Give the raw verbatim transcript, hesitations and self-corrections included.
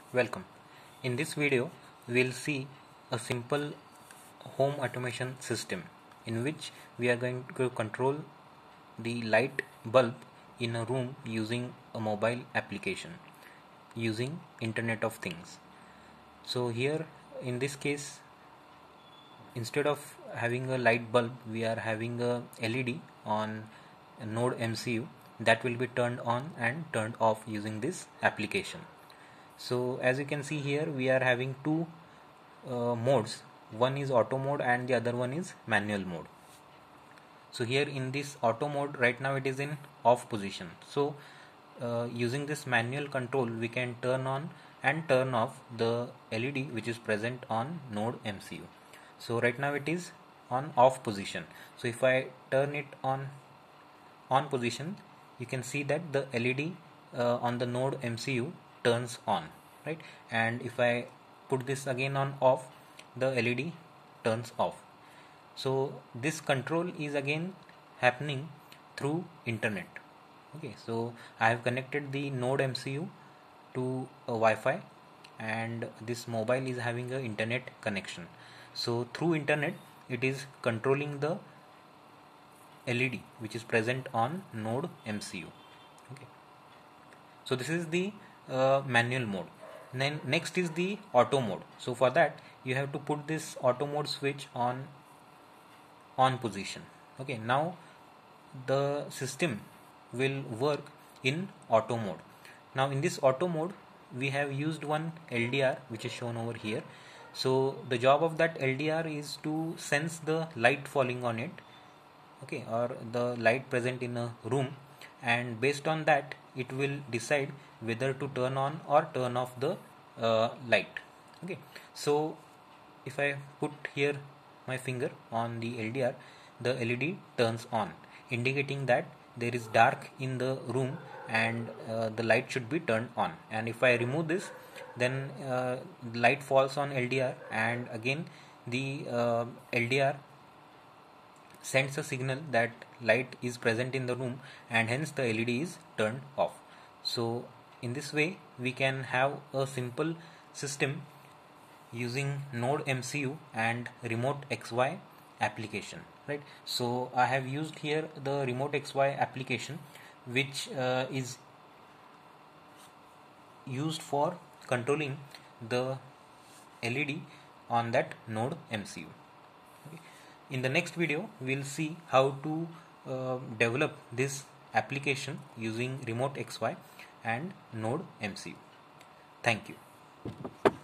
Welcome. In this video, we'll see a simple home automation system in which we are going to control the light bulb in a room using a mobile application using Internet of Things. So here in this case, instead of having a light bulb, we are having a L E D on a Node M C U that will be turned on and turned off using this application. So as you can see here, we are having two uh, modes. One is auto mode and the other one is manual mode. So here in this auto mode, right now it is in off position. So uh, using this manual control, we can turn on and turn off the L E D which is present on Node M C U. So right now it is on off position. So if I turn it on on position, you can see that the L E D uh, on the Node M C U turns on, right? And if I put this again on off, the L E D turns off. So this control is again happening through internet. Okay, so I have connected the Node M C U to a Wi-Fi and this mobile is having a internet connection. So through internet it is controlling the L E D which is present on Node M C U. Okay, so this is the uh, manual mode. Then next is the auto mode. So for that you have to put this auto mode switch on on position. Okay, now the system will work in auto mode. Now in this auto mode we have used one L D R which is shown over here. So the job of that L D R is to sense the light falling on it, okay, or the light present in a room, and based on that it will decide whether to turn on or turn off the uh, light. Okay, so if I put here my finger on the L D R, the L E D turns on, indicating that there is dark in the room and uh, the light should be turned on. And if I remove this, then uh, light falls on L D R and again the uh, L D R sends a signal that light is present in the room and hence the L E D is turned off. So in this way we can have a simple system using Node M C U and Remote X Y application, right? So I have used here the Remote X Y application which uh, is used for controlling the L E D on that Node M C U. Okay. In the next video we'll see how to uh, develop this application using Remote X Y and Node M C U. Thank you.